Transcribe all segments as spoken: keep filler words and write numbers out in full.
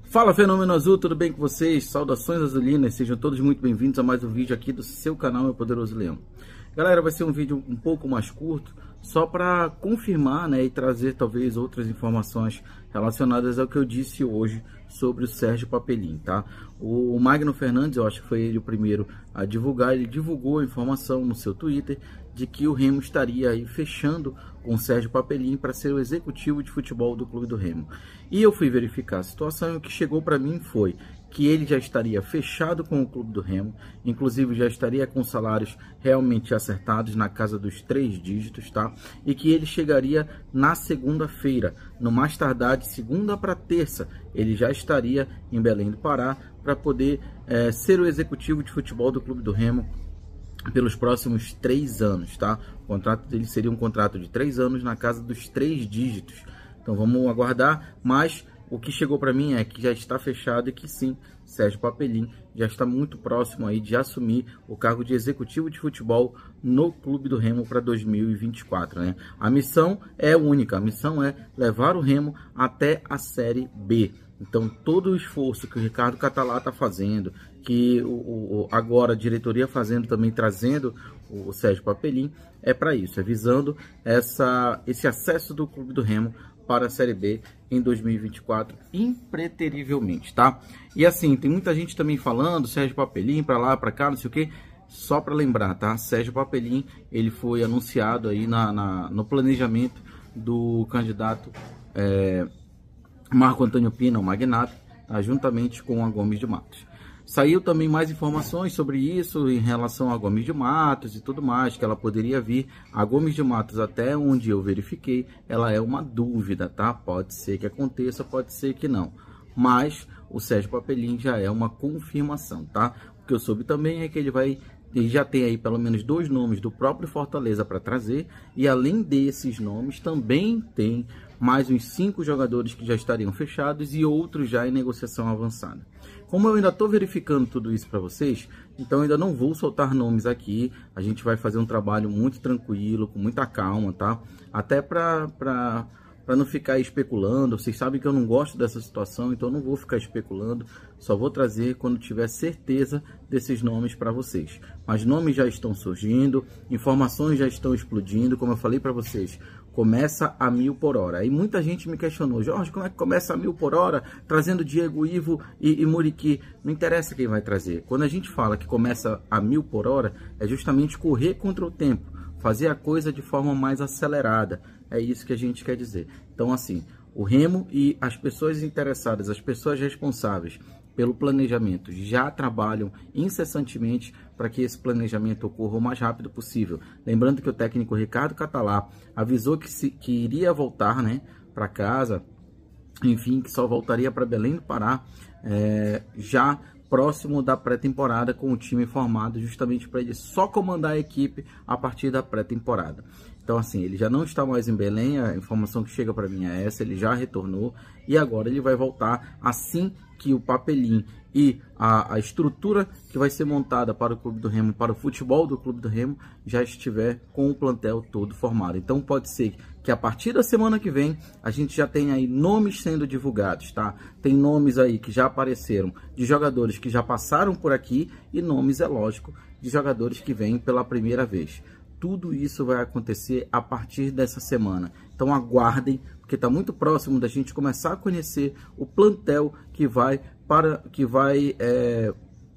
Fala Fenômeno Azul, tudo bem com vocês? Saudações azulinas, sejam todos muito bem-vindos a mais um vídeo aqui do seu canal Meu Poderoso Leão. Galera, vai ser um vídeo um pouco mais curto, só para confirmar, né, e trazer talvez outras informações relacionadas ao que eu disse hoje sobre o Sérgio Papelim, tá? O Magno Fernandes, eu acho que foi ele o primeiro a divulgar, ele divulgou a informação no seu Twitter de que o Remo estaria aí fechando com o Sérgio Papelim para ser o executivo de futebol do Clube do Remo. E eu fui verificar a situação e o que chegou para mim foi que ele já estaria fechado com o Clube do Remo, inclusive já estaria com salários realmente acertados na casa dos três dígitos, tá? E que ele chegaria na segunda-feira, no mais tardar de segunda para terça, ele já estaria em Belém do Pará para poder é, ser o executivo de futebol do Clube do Remo pelos próximos três anos, tá? O contrato dele seria um contrato de três anos na casa dos três dígitos. Então vamos aguardar, mas o que chegou para mim é que já está fechado e que sim, Sérgio Papelim já está muito próximo aí de assumir o cargo de executivo de futebol no Clube do Remo para dois mil e vinte e quatro, né? A missão é única, a missão é levar o Remo até a Série B. Então todo o esforço que o Ricardo Catalá está fazendo, que o, o, agora a diretoria fazendo também, trazendo o Sérgio Papelim, é para isso, é visando essa, esse acesso do Clube do Remo para a Série B em dois mil e vinte e quatro, impreterivelmente, tá? E assim, tem muita gente também falando, Sérgio Papelim, para lá, para cá, não sei o que. Só para lembrar, tá? Sérgio Papelim, ele foi anunciado aí na, na, no planejamento do candidato é, Marco Antônio Pina, o magnata, tá? Juntamente com a Gomes de Matos. Saiu também mais informações sobre isso em relação a Gomes de Matos e tudo mais, que ela poderia vir. A Gomes de Matos, até onde eu verifiquei, ela é uma dúvida, tá? Pode ser que aconteça, pode ser que não. Mas o Sérgio Papelim já é uma confirmação, tá? O que eu soube também é que ele vai... Ele já tem aí pelo menos dois nomes do próprio Fortaleza para trazer. E além desses nomes, também tem mais uns cinco jogadores que já estariam fechados e outros já em negociação avançada. Como eu ainda estou verificando tudo isso para vocês, então ainda não vou soltar nomes aqui. A gente vai fazer um trabalho muito tranquilo, com muita calma, tá? Até para... para não ficar especulando. Vocês sabem que eu não gosto dessa situação, então eu não vou ficar especulando, só vou trazer quando tiver certeza desses nomes para vocês. Mas nomes já estão surgindo, informações já estão explodindo, como eu falei para vocês, começa a mil por hora. Aí muita gente me questionou, Jorge, como é que começa a mil por hora, trazendo Diego, Ivo e, e Muriqui? Não interessa quem vai trazer. Quando a gente fala que começa a mil por hora, é justamente correr contra o tempo, fazer a coisa de forma mais acelerada. É isso que a gente quer dizer. Então, assim, o Remo e as pessoas interessadas, as pessoas responsáveis pelo planejamento já trabalham incessantemente para que esse planejamento ocorra o mais rápido possível. Lembrando que o técnico Ricardo Catalá avisou que, se, que iria voltar, né, para casa, enfim, que só voltaria para Belém do Pará é, já próximo da pré-temporada, com o time formado, justamente para ele só comandar a equipe a partir da pré-temporada. Então, assim, ele já não está mais em Belém, a informação que chega para mim é essa, ele já retornou e agora ele vai voltar assim que o Papelim e a, a estrutura que vai ser montada para o Clube do Remo, para o futebol do Clube do Remo, já estiver com o plantel todo formado. Então pode ser que a partir da semana que vem a gente já tenha aí nomes sendo divulgados, tá? Tem nomes aí que já apareceram de jogadores que já passaram por aqui e nomes, é lógico, de jogadores que vêm pela primeira vez. Tudo isso vai acontecer a partir dessa semana. Então aguardem, porque está muito próximo da gente começar a conhecer o plantel que vai, para, que vai é,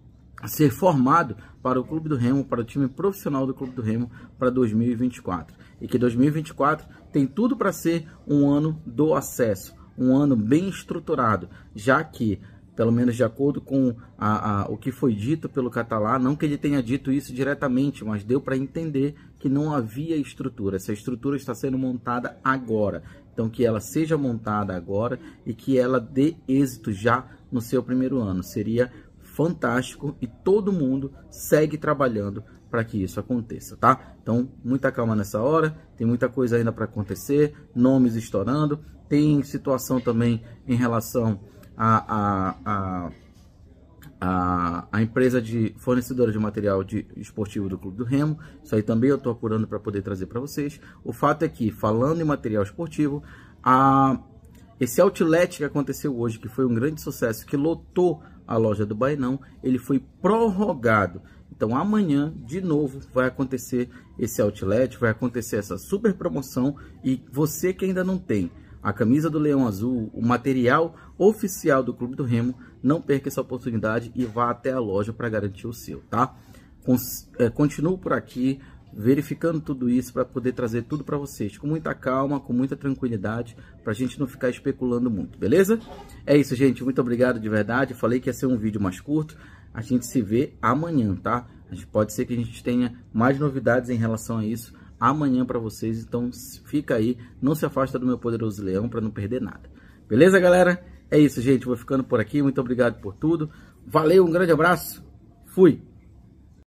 ser formado para o Clube do Remo, para o time profissional do Clube do Remo para dois mil e vinte e quatro. E que dois mil e vinte e quatro tem tudo para ser um ano do acesso, um ano bem estruturado, já que, pelo menos de acordo com a, a, o que foi dito pelo Catalá, não que ele tenha dito isso diretamente, mas deu para entender que não havia estrutura. Essa estrutura está sendo montada agora. Então que ela seja montada agora e que ela dê êxito já no seu primeiro ano. Seria fantástico e todo mundo segue trabalhando para que isso aconteça, tá? Então, muita calma nessa hora, tem muita coisa ainda para acontecer, nomes estourando, tem situação também em relação A, a, a, a, a empresa de fornecedora de material de esportivo do Clube do Remo. Isso aí também eu estou apurando para poder trazer para vocês. O fato é que, falando em material esportivo, a esse outlet que aconteceu hoje, que foi um grande sucesso, que lotou a loja do Bainão, ele foi prorrogado. Então amanhã, de novo, vai acontecer esse outlet, vai acontecer essa super promoção. E você que ainda não tem a camisa do Leão Azul, o material oficial do Clube do Remo, não perca essa oportunidade e vá até a loja para garantir o seu, tá? Continuo por aqui, verificando tudo isso para poder trazer tudo para vocês, com muita calma, com muita tranquilidade, para a gente não ficar especulando muito, beleza? É isso, gente, muito obrigado de verdade. Falei que ia ser um vídeo mais curto, a gente se vê amanhã, tá? A gente pode ser que a gente tenha mais novidades em relação a isso amanhã para vocês, então fica aí, não se afasta do meu poderoso leão para não perder nada. Beleza, galera? É isso, gente, vou ficando por aqui, muito obrigado por tudo. Valeu, um grande abraço, fui!